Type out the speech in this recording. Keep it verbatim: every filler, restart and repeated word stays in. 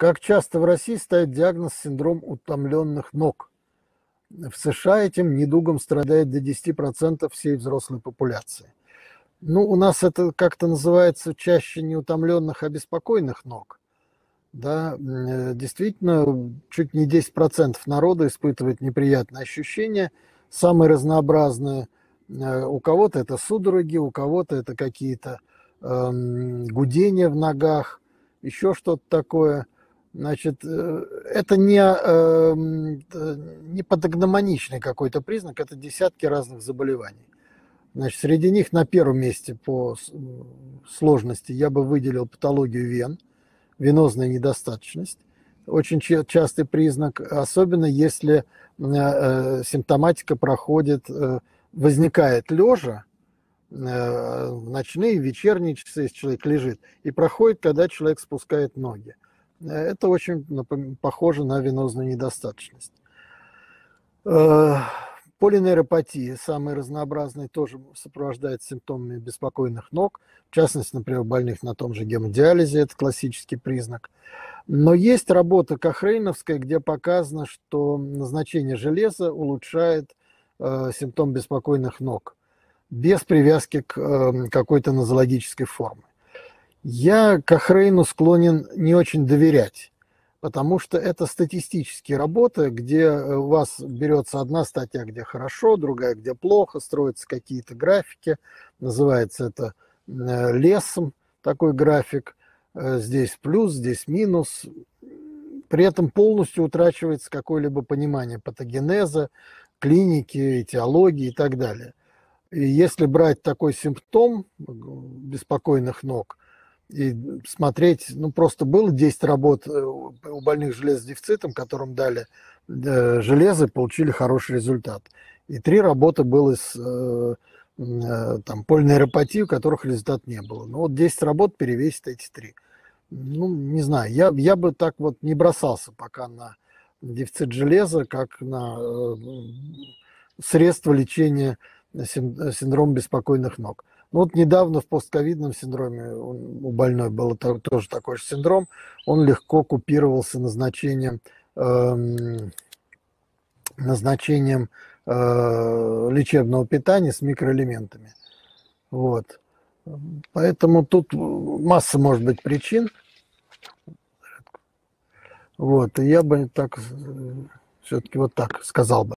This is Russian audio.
Как часто в России ставят диагноз синдром утомленных ног? В США этим недугом страдает до десяти процентов всей взрослой популяции. Ну, у нас это как-то называется чаще не утомленных, а беспокойных ног. Да, э, действительно, чуть не десять процентов народа испытывает неприятные ощущения, самые разнообразные. Э, У кого-то это судороги, у кого-то это какие-то эм, гудения в ногах, еще что-то такое. Значит, э, это не, эм, т- не патогномоничный какой-то признак, это десятки разных заболеваний. Значит, среди них на первом месте по с- м, сложности я бы выделил патологию вен, венозная недостаточность. Очень ча- частый признак, особенно если э, э, симптоматика проходит, э, возникает лежа, э, в ночные, вечерние часы, если человек лежит, и проходит, когда человек спускает ноги. Э, Это очень напом- похоже на венозную недостаточность. Э, Полинейропатия, самые разнообразные, тоже сопровождается симптомами беспокойных ног, в частности, например, у больных на том же гемодиализе, это классический признак. Но есть работа кохрейновская, где показано, что назначение железа улучшает э, симптом беспокойных ног без привязки к э, какой-то нозологической форме. Я Кохрейну склонен не очень доверять, потому что это статистические работы, где э, у вас берется одна статья, где хорошо, другая, где плохо, строятся какие-то графики, называется это э, лесом, такой график, э, здесь плюс, здесь минус, при этом полностью утрачивается какое-либо понимание патогенеза, клиники, этиологии и так далее. И если брать такой симптом э, беспокойных ног и смотреть, ну просто было десять работ э, у больных с железодефицитом, которым дали э, железо, получили хороший результат. И три работы было с э, э, там, полинейропатией, у которых результат не было. Ну вот десять работ перевесит эти три. Ну, не знаю, я, я бы так вот не бросался пока на дефицит железа, как на э, средства лечения син- синдрома беспокойных ног. Ну, вот недавно в постковидном синдроме у больной был то- тоже такой же синдром. Он легко купировался назначением, эм, назначением э, лечебного питания с микроэлементами. Вот. Поэтому тут масса может быть причин. Вот. И я бы так все-таки вот так сказал бы.